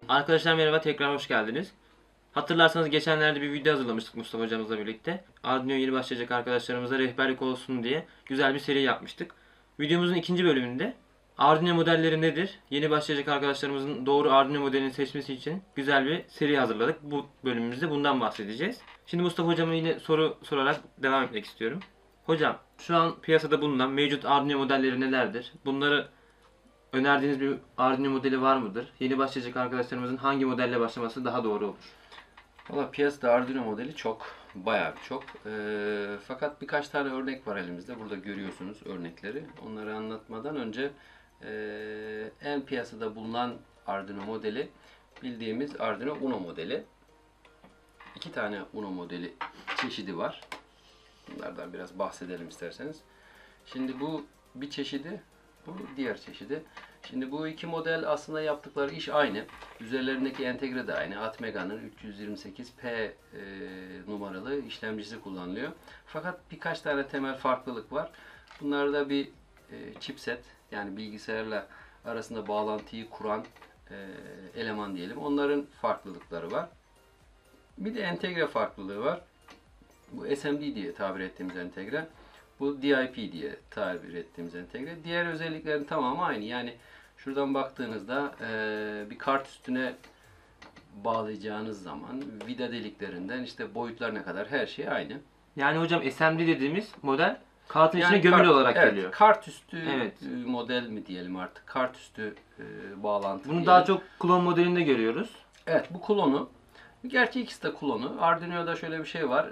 Arkadaşlar merhaba, tekrar hoş geldiniz. Hatırlarsanız geçenlerde bir video hazırlamıştık Mustafa hocamızla birlikte. Arduino yeni başlayacak arkadaşlarımıza rehberlik olsun diye güzel bir seri yapmıştık. Videomuzun ikinci bölümünde Arduino modelleri nedir? Yeni başlayacak arkadaşlarımızın doğru Arduino modelini seçmesi için güzel bir seri hazırladık. Bu bölümümüzde bundan bahsedeceğiz. Şimdi Mustafa hocama yine soru sorarak devam etmek istiyorum. Hocam, şu an piyasada bulunan mevcut Arduino modelleri nelerdir? Bunları önerdiğiniz bir Arduino modeli var mıdır? Yeni başlayacak arkadaşlarımızın hangi modelle başlaması daha doğru olur? Valla piyasada Arduino modeli çok, bayağı bir çok. Fakat birkaç tane örnek var elimizde. Burada görüyorsunuz örnekleri. Onları anlatmadan önce en piyasada bulunan Arduino modeli bildiğimiz Arduino Uno modeli. İki tane Uno modeli çeşidi var. Bunlardan biraz bahsedelim isterseniz. Şimdi bu bir çeşidi, bu diğer çeşidi. Şimdi bu iki model aslında yaptıkları iş aynı. Üzerlerindeki entegre de aynı. Atmega'nın 328P numaralı işlemcisi kullanılıyor. Fakat birkaç tane temel farklılık var. Bunlarda bir chipset, yani bilgisayarla arasında bağlantıyı kuran eleman diyelim. Onların farklılıkları var. Bir de entegre farklılığı var. Bu SMD diye tabir ettiğimiz entegre. Bu DIP diye tabir ettiğimiz entegre. Diğer özelliklerin tamamı aynı. Yani şuradan baktığınızda bir kart üstüne bağlayacağınız zaman vida deliklerinden işte boyutlarına kadar her şey aynı. Yani hocam SMD dediğimiz model kartın içine Yani gömülü olarak evet, geliyor. kart üstü Evet. model mi diyelim artık. Kart üstü bağlantı Bunu diyelim. daha çok klon modelinde görüyoruz. Evet, bu klonu. Gerçi ikisi de klonu. Arduino'da şöyle bir şey var.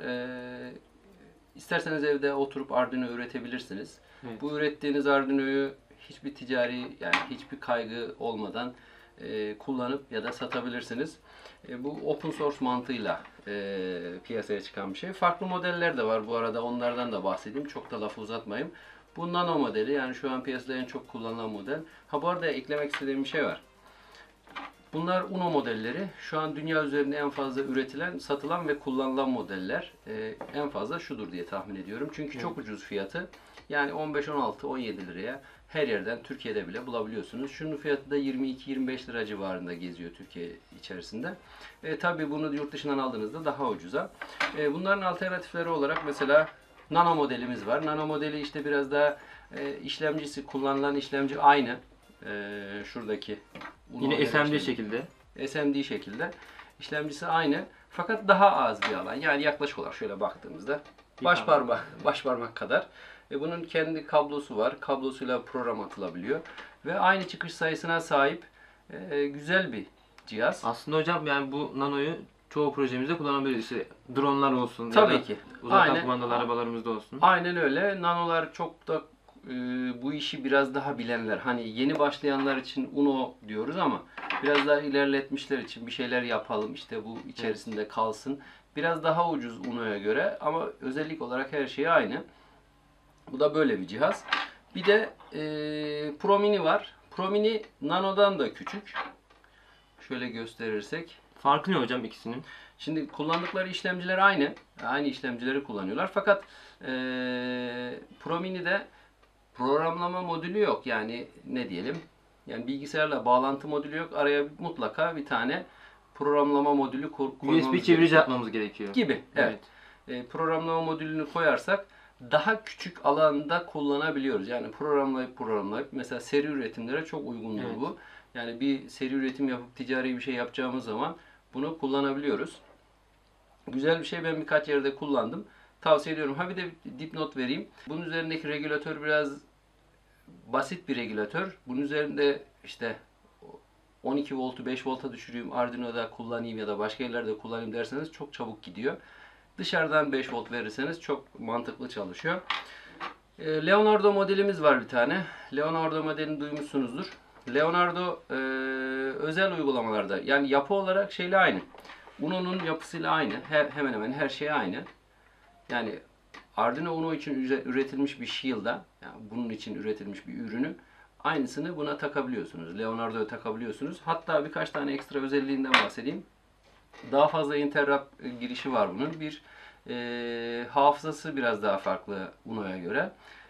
İsterseniz evde oturup Arduino üretebilirsiniz. Evet. Bu ürettiğiniz Arduino'yu hiçbir ticari, yani hiçbir kaygı olmadan kullanıp ya da satabilirsiniz. Bu open source mantığıyla piyasaya çıkan bir şey. Farklı modeller de var bu arada, onlardan da bahsedeyim. Çok da lafı uzatmayayım. Bu Nano modeli, yani şu an piyasada en çok kullanılan model. Ha, bu arada eklemek istediğim bir şey var. Bunlar Uno modelleri. Şu an dünya üzerinde en fazla üretilen, satılan ve kullanılan modeller. En fazla şudur diye tahmin ediyorum. Çünkü çok ucuz fiyatı. Yani 15, 16, 17 liraya her yerden Türkiye'de bile bulabiliyorsunuz. Şunun fiyatı da 22-25 lira civarında geziyor Türkiye içerisinde. Tabii bunu yurt dışından aldığınızda daha ucuza. Bunların alternatifleri olarak mesela Nano modelimiz var. Nano modeli işte biraz daha işlemcisi, kullanılan işlemci aynı. Şuradaki Yine SMD şekilde. SMD şekilde. İşlemcisi aynı. Fakat daha az bir alan. Yani yaklaşık olarak şöyle baktığımızda baş parmak kadar. Bunun kendi kablosu var. Kablosuyla program atılabiliyor. Ve aynı çıkış sayısına sahip güzel bir cihaz. Aslında hocam yani bu Nano'yu çoğu projemizde kullanabiliriz. İşte dronlar olsun Tabii ya da ki. uzaktan Aynen. kumandalı arabalarımızda olsun. Aynen öyle. Nanolar çok da bu işi biraz daha bilenler. Hani yeni başlayanlar için Uno diyoruz ama biraz daha ilerletmişler için bir şeyler yapalım, İşte bu içerisinde kalsın. Biraz daha ucuz Uno'ya göre ama özellik olarak her şey aynı. Bu da böyle bir cihaz. Bir de Pro Mini var. Pro Mini Nano'dan da küçük. Şöyle gösterirsek. Farkı ne hocam ikisinin? Şimdi kullandıkları işlemciler aynı. Aynı işlemcileri kullanıyorlar. Fakat Pro Mini'de programlama modülü yok. Yani ne diyelim? Yani bilgisayarla bağlantı modülü yok. Araya mutlaka bir tane programlama modülü koymamız USB çevirici yapmamız gerekiyor. gibi. Evet. Programlama modülünü koyarsak daha küçük alanda kullanabiliyoruz. Yani programlayıp mesela seri üretimlere çok uygundur Evet. bu. Yani bir seri üretim yapıp ticari bir şey yapacağımız zaman bunu kullanabiliyoruz. Güzel bir şey, ben birkaç yerde kullandım. Tavsiye ediyorum. Ha, bir de dipnot vereyim. Bunun üzerindeki regülatör biraz basit bir regülatör. Bunun üzerinde işte 12 voltu 5 volta düşüreyim, Arduino'da kullanayım ya da başka yerlerde kullanayım derseniz çok çabuk gidiyor. Dışarıdan 5 volt verirseniz çok mantıklı çalışıyor. Leonardo modelimiz var bir tane. Leonardo modelini duymuşsunuzdur. Leonardo özel uygulamalarda, yani yapı olarak şeyle aynı. Uno'nun yapısıyla aynı. Hemen hemen her şey aynı. Yani Arduino Uno için üretilmiş bir shield'a, yani bunun için üretilmiş bir ürünü aynısını buna takabiliyorsunuz. Leonardo'ya takabiliyorsunuz. Hatta birkaç tane ekstra özelliğinden bahsedeyim. Daha fazla interrupt girişi var bunun. Hafızası biraz daha farklı Uno'ya göre.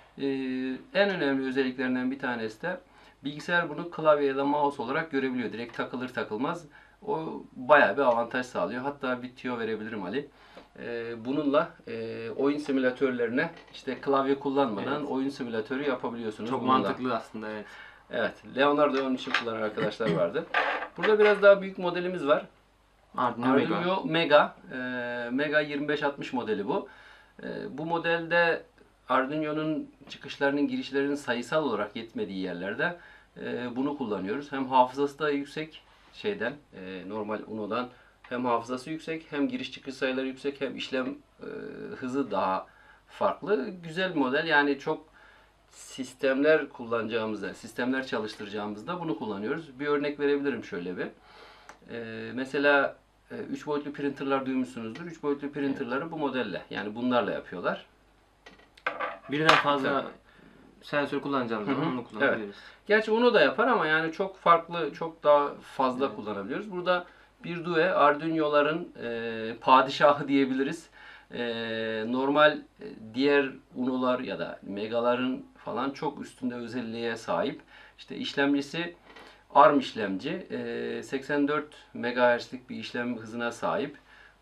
En önemli özelliklerinden bir tanesi de bilgisayar bunu klavye ya da mouse olarak görebiliyor. Direkt takılır takılmaz O bayağı bir avantaj sağlıyor. Hatta bir tüyo verebilirim Ali. Bununla oyun simülatörlerine işte klavye kullanmadan Evet. oyun simülatörü yapabiliyorsunuz. Çok bununla. mantıklı aslında, evet. Evet. Leonardo onun için kullanan arkadaşlar vardı. Burada biraz daha büyük modelimiz var. Arduino Mega. Arduino Mega. Mega 2560 modeli bu. Bu modelde Arduino'nun çıkışlarının, girişlerinin sayısal olarak yetmediği yerlerde bunu kullanıyoruz. Hem hafızası da yüksek şeyden, normal Uno'dan hem hafızası yüksek, hem giriş çıkış sayıları yüksek, hem işlem hızı daha farklı. Güzel bir model. Yani çok sistemler kullanacağımızda, sistemler çalıştıracağımızda bunu kullanıyoruz. Bir örnek verebilirim şöyle bir. Mesela 3 boyutlu printerlar duymuşsunuzdur. 3 boyutlu printerları bu modelle, yani bunlarla yapıyorlar. Birden fazla sensör kullanacağımız zaman onu kullanabiliriz. Gerçi onu da yapar ama yani çok farklı, çok daha fazla kullanabiliyoruz. Burada bir Due Arduino'ların padişahı diyebiliriz. Normal diğer Uno'lar ya da Mega'ların falan çok üstünde özelliğe sahip. İşte işlemcisi ARM işlemci. 84 MHz'lik bir işlem hızına sahip.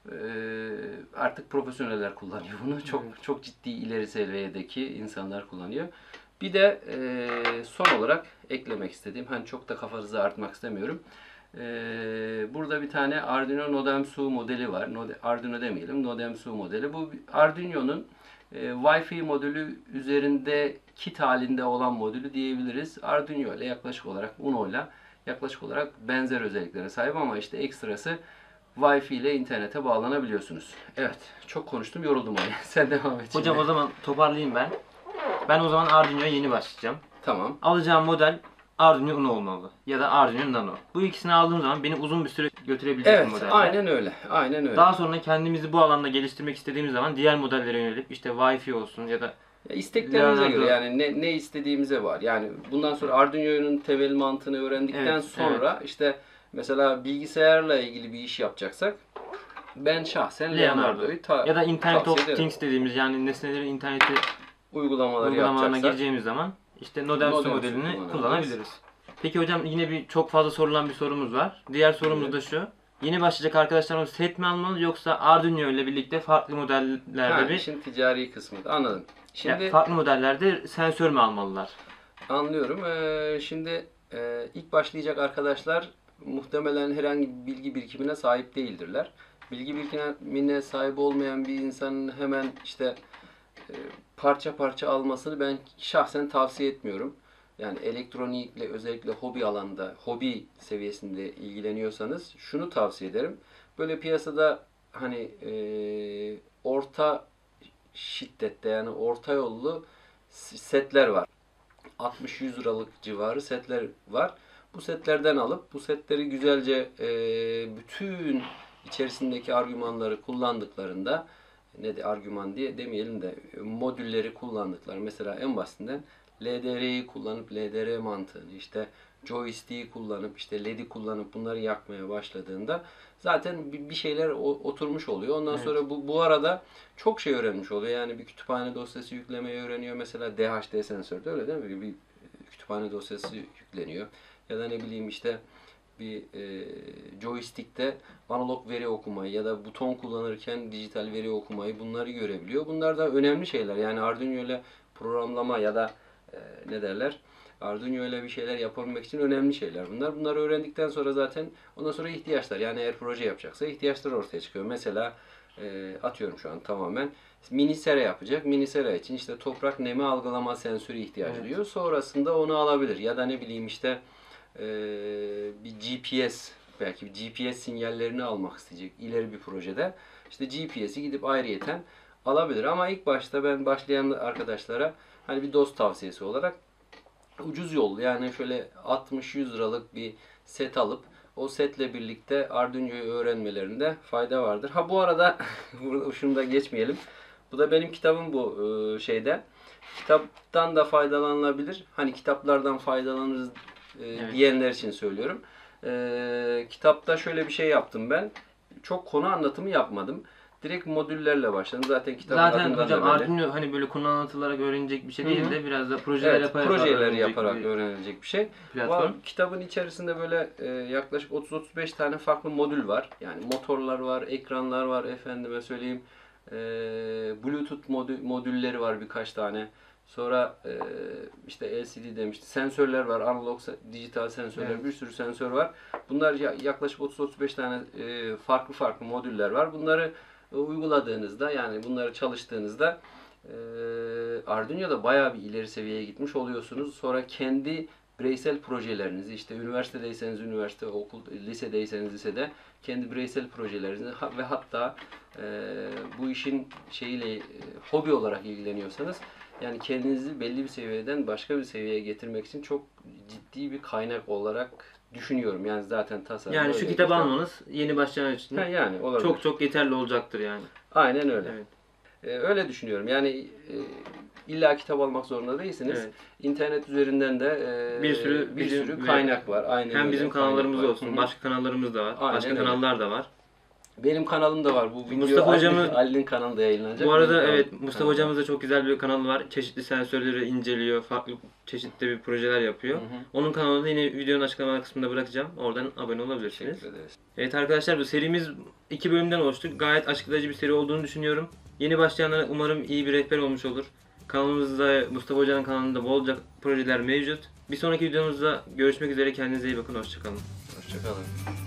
Artık profesyoneller kullanıyor bunu. Çok ciddi ileri seviyedeki insanlar kullanıyor. Bir de son olarak eklemek istediğim, hani çok da kafanızı artmak istemiyorum. Burada bir tane Arduino Nodemsu modeli var. Arduino demeyelim, Nodemsu modeli. Bu Arduino'nun Wi-Fi modülü üzerinde kit halinde olan modülü diyebiliriz. Arduino ile yaklaşık olarak, Uno ile yaklaşık olarak benzer özelliklere sahip ama işte ekstrası Wi-Fi ile internete bağlanabiliyorsunuz. Evet, çok konuştum, yoruldum Ali. Sen devam et. Hocam şimdi. o zaman toparlayayım ben. Ben o zaman Arduino'ya yeni başlayacağım. Tamam. Alacağım model Arduino Uno olmalı. Ya da Arduino Nano. Bu ikisini aldığım zaman beni uzun bir süre götürebilecek Evet, bir modeller. aynen öyle. Aynen öyle. Daha sonra kendimizi bu alanda geliştirmek istediğimiz zaman diğer modellere yönelip işte Wi-Fi olsun ya da Ya İsteklerimize Leonardo- göre, yani ne istediğimize var. Yani bundan sonra Arduino'nun temel mantığını öğrendikten Evet, sonra işte mesela bilgisayarla ilgili bir iş yapacaksak ben şahsen Leonardo'yu ya da Internet tavsiye of ederim. Things dediğimiz, yani nesnelerin interneti Uygulamaları uygulamalarına yapacaksak gireceğimiz zaman işte Nodemsu Nodemsu modelini kullanabiliriz. kullanabiliriz. Peki hocam, yine bir çok fazla sorulan bir sorumuz var. Diğer sorumuz Evet. da şu. Yeni başlayacak arkadaşlarımız set mi almalı, yoksa Arduino ile birlikte farklı modellerde işin ticari kısmı. Anladım. Şimdi farklı modellerde sensör mü almalılar? anlıyorum. Şimdi ilk başlayacak arkadaşlar muhtemelen herhangi bir bilgi birikimine sahip değildirler. Bilgi birikimine sahip olmayan bir insanın hemen işte parça parça almasını ben şahsen tavsiye etmiyorum. Yani elektronikle, özellikle hobi alanda, hobi seviyesinde ilgileniyorsanız şunu tavsiye ederim. Böyle piyasada hani orta şiddette, yani orta yollu setler var. 60-100 liralık civarı setler var. Bu setlerden alıp bu setleri güzelce bütün içerisindeki argümanları kullandıklarında, ne de argüman diye demeyelim de modülleri kullandıkları, mesela en basitinden LDR'yi kullanıp LDR mantığını, işte joystick'i kullanıp işte LED'i kullanıp bunları yakmaya başladığında zaten bir şeyler oturmuş oluyor. Ondan Evet. sonra bu arada çok şey öğrenmiş oluyor. Yani bir kütüphane dosyası yüklemeyi öğreniyor. Mesela DHD sensörde öyle değil mi? Bir kütüphane dosyası yükleniyor. Ya da ne bileyim işte bir joystick'te analog veri okumayı ya da buton kullanırken dijital veri okumayı, bunları görebiliyor. Bunlar da önemli şeyler. Yani Arduino ile programlama ya da ne derler? Arduino ile bir şeyler yapabilmek için önemli şeyler bunlar. Bunları öğrendikten sonra zaten ondan sonra ihtiyaçlar, yani eğer proje yapacaksa ihtiyaçlar ortaya çıkıyor. Mesela atıyorum şu an tamamen mini sera yapacak. Mini sera için işte toprak nemi algılama sensörü ihtiyacı duyuyor. Sonrasında onu alabilir. Ya da ne bileyim işte bir GPS, belki bir GPS sinyallerini almak isteyecek ileri bir projede. İşte GPS'i gidip ayrıyeten alabilir. Ama ilk başta ben başlayan arkadaşlara hani bir dost tavsiyesi olarak ucuz yol, yani şöyle 60-100 liralık bir set alıp o setle birlikte Arduino'yu öğrenmelerinde fayda vardır. Ha bu arada şunu da geçmeyelim. Bu da benim kitabım bu şeyde. Kitaptan da faydalanılabilir. Hani kitaplardan faydalanırız Evet. diyenler için söylüyorum. Kitapta şöyle bir şey yaptım ben. Çok konu anlatımı yapmadım. direkt modüllerle başladım. Zaten kitabın Zaten adından hocam da belli. Arduino hani böyle konu anlatılarak öğrenecek bir şey değil Hı hı. de biraz da projeler Evet, yaparak projeleri öğrenecek yaparak bir öğrenilecek bir şey. platform. Kitabın içerisinde böyle yaklaşık 30-35 tane farklı modül var. Yani motorlar var, ekranlar var, efendime söyleyeyim. Bluetooth modülleri var birkaç tane. Sonra işte LCD demişti. Sensörler var, analog, dijital sensörler, Evet. bir sürü sensör var. Bunlar yaklaşık 30-35 tane farklı farklı modüller var. Bunları uyguladığınızda, yani bunları çalıştığınızda Arduino'da bayağı bir ileri seviyeye gitmiş oluyorsunuz. Sonra kendi bireysel projelerinizi, işte üniversitedeyseniz üniversite, okul, lisedeyseniz lisede kendi bireysel projelerinizi ve hatta bu işin hobi olarak ilgileniyorsanız, yani kendinizi belli bir seviyeden başka bir seviyeye getirmek için çok ciddi bir kaynak olarak düşünüyorum. Yani zaten tasarım. Yani şu kitabı almanız yeni başlayan için yani olabilir. çok çok yeterli olacaktır yani. Aynen öyle. Evet. Öyle düşünüyorum. Yani illa kitap almak zorunda değilsiniz. Evet. İnternet üzerinden de Bir sürü bir bizim sürü kaynak var. Aynen Hem öyle. bizim Kaynak kanallarımız var. olsun, Hı hı. başka kanallarımız da var. Aynen Başka öyle. kanallar da var. Benim kanalım da var. Bu video Mustafa hocamız Ali'nin kanalında yayınlanacak. bu arada Benim evet kanalım Mustafa hocamız da çok güzel bir kanalı var. Çeşitli sensörleri inceliyor, farklı çeşitli bir projeler yapıyor. Hı hı. Onun kanalını yine videonun açıklama kısmında bırakacağım. Oradan abone olabilirsiniz. Teşekkür ederiz. Evet arkadaşlar, bu serimiz 2 bölümden oluştu. Gayet açıklayıcı bir seri olduğunu düşünüyorum. Yeni başlayanlara umarım iyi bir rehber olmuş olur. Kanalımızda, Mustafa Hoca'nın kanalında bolca projeler mevcut. Bir sonraki videomuzda görüşmek üzere. Kendinize iyi bakın. Hoşçakalın. Hoşçakalın.